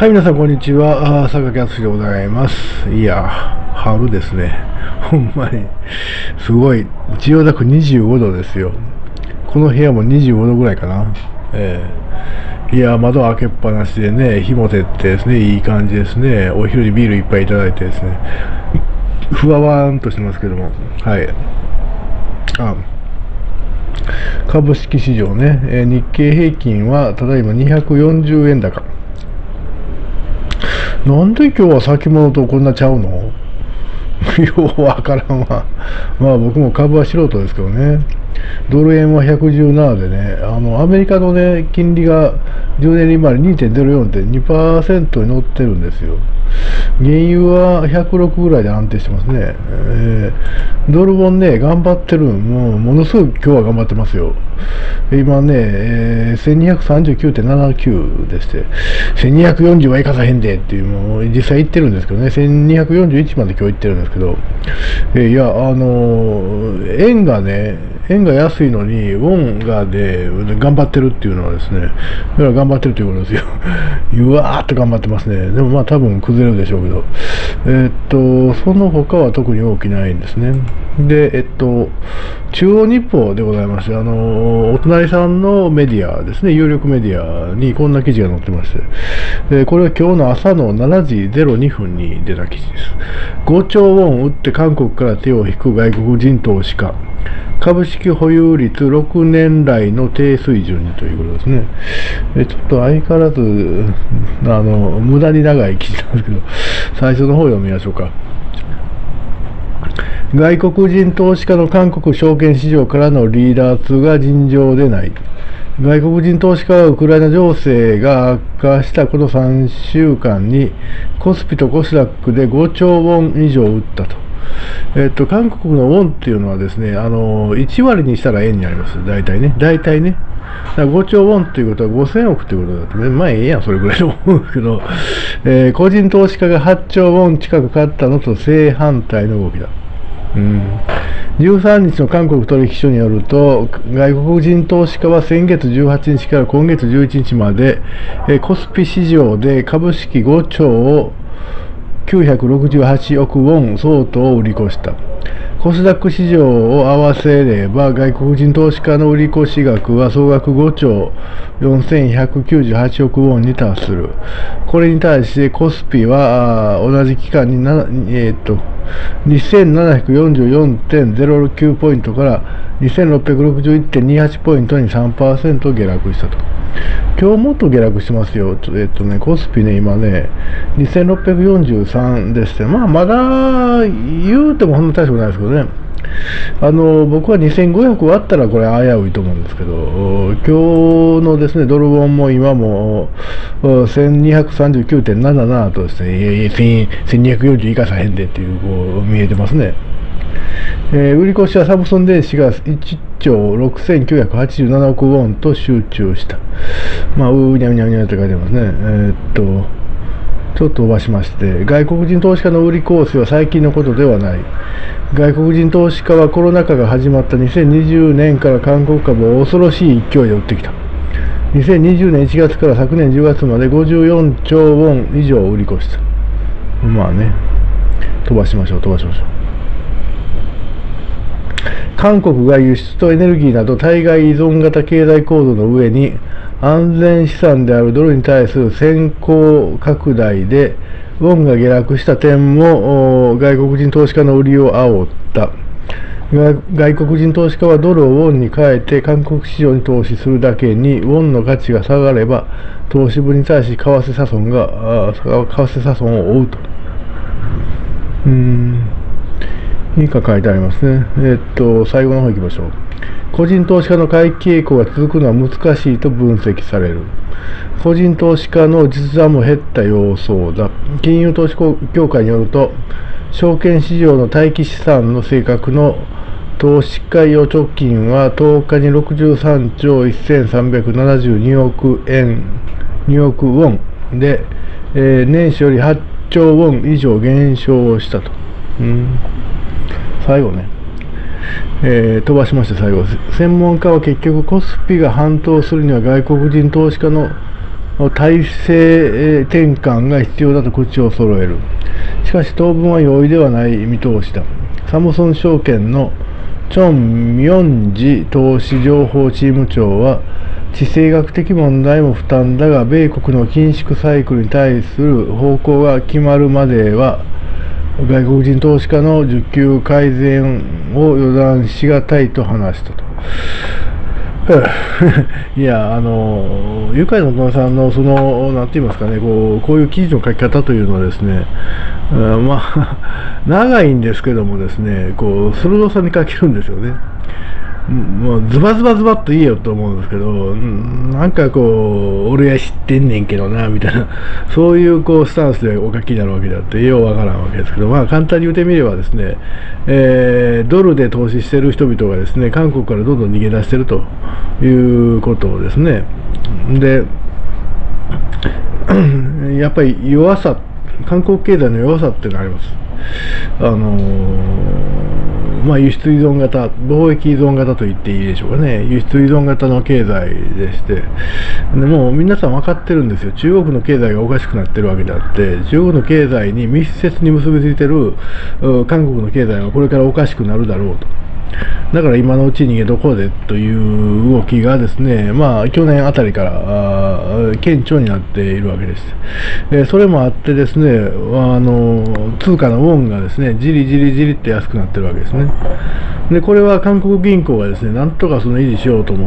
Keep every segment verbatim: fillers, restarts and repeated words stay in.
はい、皆さん、こんにちは。あー榊敦でございます。いや、春ですね。ほんまに。すごい。千代田区にじゅうごどですよ。この部屋もにじゅうごどぐらいかな。えー、いや、窓開けっぱなしでね、日も照ってですね、いい感じですね。お昼にビールいっぱいいただいてですね、ふわわーんとしてますけども。はい。あ株式市場ね、えー日経平均はただいまにひゃくよんじゅうえん高。なんで今日は先物とこんなちゃうのようわからんわ。まあ僕も株は素人ですけどね。ドル円はひゃくじゅうななでね、あの、アメリカのね、金利がじゅうねん利回り にてんぜろよん ってにパーセント に乗ってるんですよ。原油はひゃくろくぐらいで安定してますね。えー、ドルボンね、頑張ってる。もう、ものすごく今日は頑張ってますよ。今ね、えー、せんにひゃくさんじゅうきゅうてんななきゅうでして、せんにひゃくよんじゅうはいかさへんでっていう、もう実際行ってるんですけどね、せんにひゃくよんじゅういちまで今日行ってるんですけど、えー、いや、あのー、円がね、円が安いのに、ウォンがで、頑張ってるっていうのはですね、だから頑張ってるということですよ。うわーっと頑張ってますね。でもまあ多分崩れるでしょうけど、えー、っと、その他は特に大きないんですね。で、えっと、中央日報でございまして、あの、お隣さんのメディアですね、有力メディアにこんな記事が載ってまして、えーこれは今日の朝のしちじゼロにふんに出た記事です。ごちょうウォン売って韓国から手を引く外国人投資家。株式保有率ろくねん来の低水準にということですね。えちょっと相変わらず、あの、無駄に長い記事なんですけど、最初の方読みましょうか。外国人投資家の韓国証券市場からの離脱が尋常でない。外国人投資家はウクライナ情勢が悪化したこのさんしゅうかんにコスピとコスダックでごちょうウォン以上売ったと。えっと、韓国のウォンっていうのはですね、あの、いちわりにしたら円になります。大体ね。大体ね。だからごちょうウォンっていうことはごせんおくということだとね、まあええやん、それぐらいと思うんですけど、えー個人投資家がはっちょうウォン近く買ったのと正反対の動きだ。うん、じゅうさんにちの韓国取引所によると、外国人投資家は先月じゅうはちにちから今月じゅういちにちまで、えーコスピ市場で株式ごちょうをきゅうひゃくろくじゅうはちおくウォン相当を売り越した。コスダック市場を合わせれば、外国人投資家の売り越し額は総額ごちょうよんせんひゃくきゅうじゅうはちおくウォンに達する。これに対してコスピは同じ期間にな、えー、っとにせんななひゃくよんじゅうよんてんぜろきゅうポイントからにせんろっぴゃくろくじゅういってんにはちポイントに さんパーセント 下落したと。今日もっと下落してますよ。えっとね、コスピね、今ね、にせんろっぴゃくよんじゅうさんでして、まあ、まだ言うてもほんの大したことないですけどね。あの、僕はにせんごひゃく割ったらこれ危ういと思うんですけど、今日のですね、ドルウォンも今もせんにひゃくさんじゅうきゅうてんななな とですね、いやいや、せんにひゃくよんじゅういかさへんでっていう、こう、見えてますね。えー、売り越しはサムソン電子がいちちょうろくせんきゅうひゃくはちじゅうななおくウォンと集中した。まあ、うーにゃうにゃうにゃって書いてますね。えー、っと、ちょっと飛ばしまして、外国人投資家の売りコースは最近のことではない。外国人投資家はコロナ禍が始まったにせんにじゅうねんから韓国株を恐ろしい勢いで売ってきた。にせんにじゅうねんいちがつから昨年じゅうがつまでごじゅうよんちょうウォン以上売り越した。まあね、飛ばしましょう、飛ばしましょう。韓国が輸出とエネルギーなど対外依存型経済構造の上に安全資産であるドルに対する先行拡大でウォンが下落した点も外国人投資家の売りを煽った。外国人投資家はドルをウォンに変えて韓国市場に投資するだけにウォンの価値が下がれば投資分に対し為替差損が為替差損を負うと。うーんいいか書いてありますね。えー、っと、最後の方行きましょう。個人投資家の買い傾向が続くのは難しいと分析される。個人投資家の実弾も減った様相だ。金融投資協会によると、証券市場の待機資産の性格の投資家預貯金はとおかにろくじゅうさんちょうせんさんびゃくななじゅうにおくえん、におくウォンで、えー、年初よりはっちょうウォン以上減少したと。うん最後ね、えー、飛ばしまして最後、専門家は結局コスピが反騰するには外国人投資家の体制転換が必要だと口を揃える。しかし当分は容易ではない見通しだ。サムソン証券のチョン・ミョンジ投資情報チーム長は、地政学的問題も負担だが、米国の緊縮サイクルに対する方向が決まるまでは、外国人投資家の需給改善を予断しがたいと話したと。いや、あの、愉快な大人さんの、その、なんて言いますかね、こう、こういう記事の書き方というのはですね、うん、まあ、長いんですけどもですね、こう、鋭さに欠けるんですよね。もうズバズバズバっと言えよと思うんですけど、なんかこう、俺は知ってんねんけどな、みたいな、そういうこうスタンスでお書きになるわけであって、ようわからんわけですけど、まあ簡単に言ってみればですね、えー、ドルで投資してる人々がですね、韓国からどんどん逃げ出してるということをですね、で、やっぱり弱さ、韓国経済の弱さっていうのがあります。あのー、まあ、輸出依存型、貿易依存型と言っていいでしょうかね、輸出依存型の経済でして、でもう皆さん分かってるんですよ、中国の経済がおかしくなってるわけであって、中国の経済に密接に結びついてる韓国の経済はこれからおかしくなるだろうと。だから今のうちに逃げとこうぜという動きがですね、まあ去年あたりから顕著になっているわけです。えー、それもあってですね、あの通貨のウォンがですね、じりじりじりって安くなってるわけですね。で、これは韓国銀行がですね、なんとかその維持しようと思って、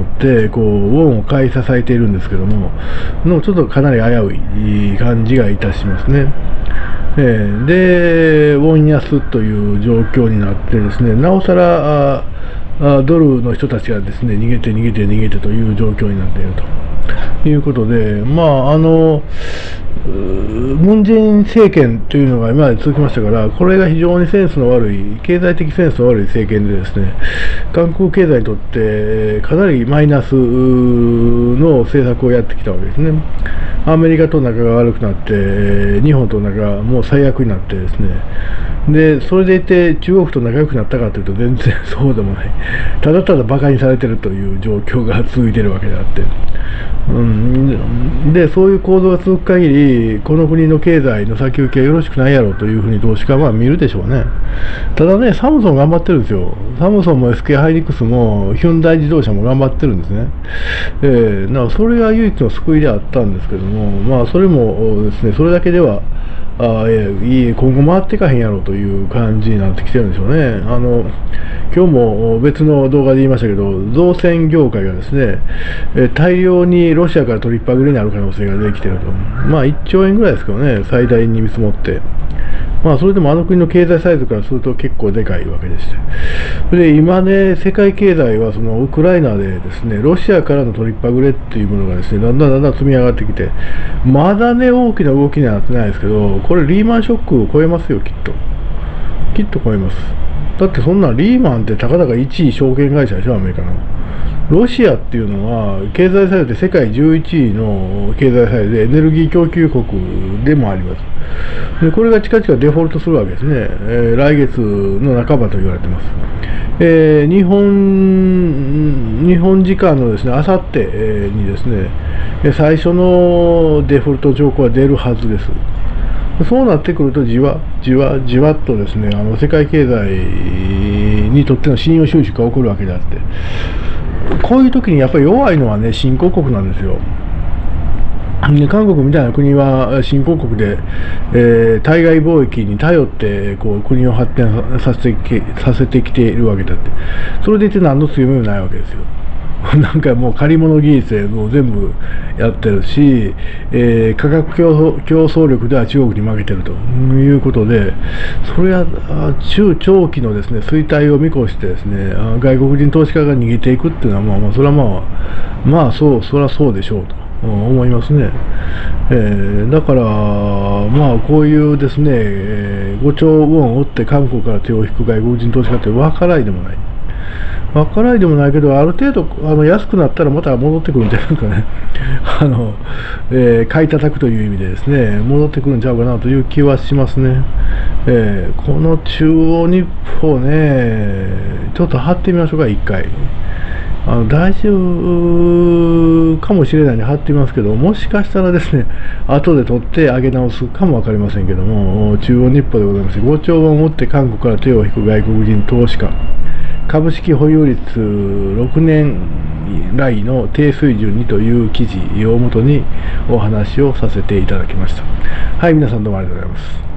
こうウォンを買い支えているんですけども、のちょっとかなり危うい感じがいたしますね。えー、で、ウォン安という状況になってですね、なおさらああドルの人たちがですね、逃げて逃げて逃げてという状況になっているということで、まあ、あの、ムン・ジェイン政権というのが今まで続きましたから、これが非常にセンスの悪い、経済的センスの悪い政権でですね、韓国経済にとってかなりマイナスの政策をやってきたわけですね。アメリカと仲が悪くなって、日本と仲がもう最悪になってですね、で、それでいて中国と仲良くなったかというと全然そうでもない。ただただ馬鹿にされているという状況が続いているわけであって。うん、で、そういう構造が続く限り、この国の経済の先行きはよろしくないやろうというふうに投資家はまあ見るでしょうね。ただね、サムソン頑張ってるんですよ。サムソンも エスケー ハイニックスもヒュンダイ自動車も頑張ってるんですね。えー、だからそれが唯一の救いであったんですけども、まあそれもですね、それだけでは、あいい今後回っていかへんやろうという感じになってきてるんでしょうね。あの今日も別の動画で言いましたけど、造船業界がですね、大量にロシアから取りっぱぐれになる可能性が出てきていると、まあいっちょうえんぐらいですけどね、最大に見積もって、まあそれでもあの国の経済サイズからすると結構でかいわけでして、それで今ね、世界経済はそのウクライナでですね、ロシアからの取りっぱぐれっていうものがですね、だんだんだんだん積み上がってきて、まだね、大きな動きにはなってないですけど、これリーマンショックを超えますよ、きっと。きっと超えます。だってそんなリーマンってたかだかいちい証券会社でしょ、アメリカの。ロシアっていうのは経済サイズで世界じゅういちいの経済サイズでエネルギー供給国でもあります。でこれが近々デフォルトするわけですね。えー、来月の半ばと言われてます。えー、日本日本時間のですね、あさってにですね、最初のデフォルト条項は出るはずです。そうなってくるとじわじわじわっとですね、あの世界経済にとっての信用収縮が起こるわけであって、こういう時にやっぱり弱いのはね、新興国なんですよ。で韓国みたいな国は新興国で、えー、対外貿易に頼ってこう国を発展させてさせてきているわけだって、それでいて何の強みもないわけですよ。なんかもう借り物技術でもう全部やってるし、えー、価格競争、競争力では中国に負けてるということで、それは中長期のですね衰退を見越してですね、外国人投資家が逃げていくっていうのは、まあ、まあそれはまあまあそうそれはそうでしょうと思いますね。えー、だからまあこういうですね、えー、ごちょうウォンを追って韓国から手を引く外国人投資家って分からないでもない。分からないでもないけど、ある程度あの安くなったらまた戻ってくるんじゃないかね。あの、えー、買い叩くという意味でですね、戻ってくるんちゃうかなという気はしますね。えー、この中央日報ね、ちょっと貼ってみましょうか、一回。 あの大丈夫かもしれないに貼っていますけど、もしかしたらですね、後で取って上げ直すかも分かりませんけども、中央日報でございまして、ごちょうウォンを持って韓国から手を引く外国人投資家、株式保有率ろくねん来の低水準にという記事をもとにお話をさせていただきました。はい、皆さんどうもありがとうございます。